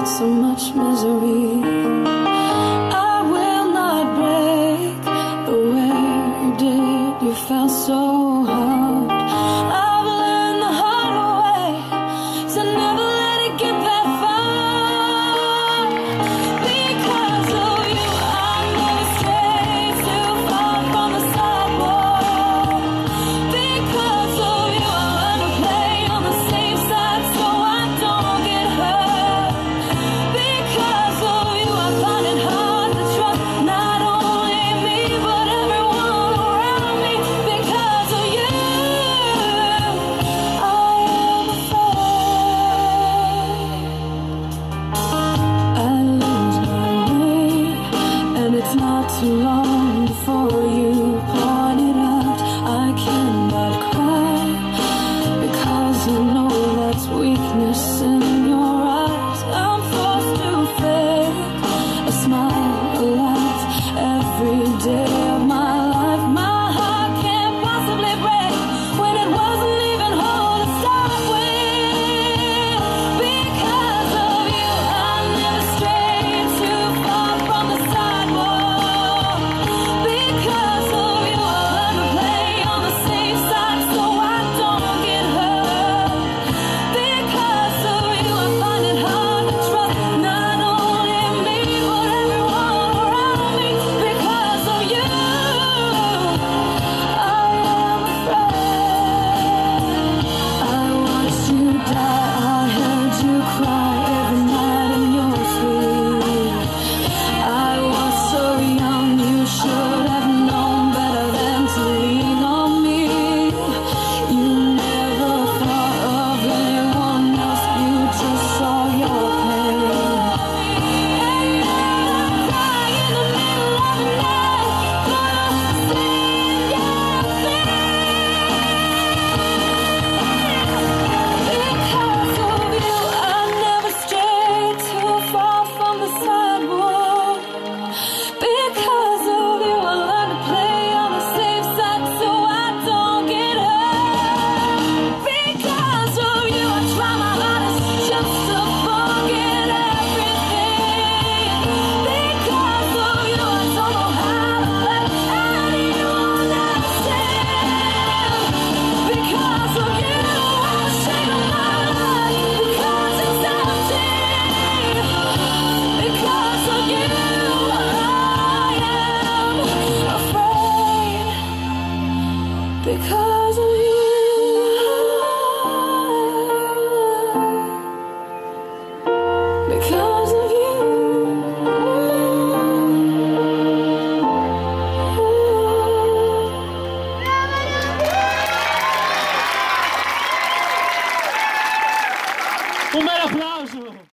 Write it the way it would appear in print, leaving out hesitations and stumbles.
brought so much misery. I will not break the way you did. You felt so hard. I've learned the hard way to never let it get that far. Because of you, I never strayed too far from the sidewalk. Because of you, I learned to play on the safe side so I don't get hurt. Because of you, I find it hard to trust not only me but everyone around me. Because of you, I am afraid I lose my way, and it's not too long before you point it out. I cannot cry because I know that's weakness in your eyes. I'm forced to fake a smile, a laugh every day of my life. My heart can't possibly break when it wasn't even whole to start with. Because of you, I never strayed too far from the sidewalk. Because of you, I learned to play on the safe side so I don't get hurt. Because of you, I find it hard to trust not only me but everyone around me. Because of you, I am afraid. I watched you die, I heard you cry every night in your sleep. I was so young, you should have known better than to lean on me. You never thought of anyone else, you just saw your pain. And now I cry in the middle of the night, gonna sing your thing. Because of you, I never strayed too far from the sidewalk. Because of you, I learned to play on the safe side so I don't get hurt. Because of you, I try my hardest just to forget everything. Because of you, I don't know how to let anyone understand. Because of you, I'm ashamed of my life because it's empty. Because of you, I am afraid. Because of you.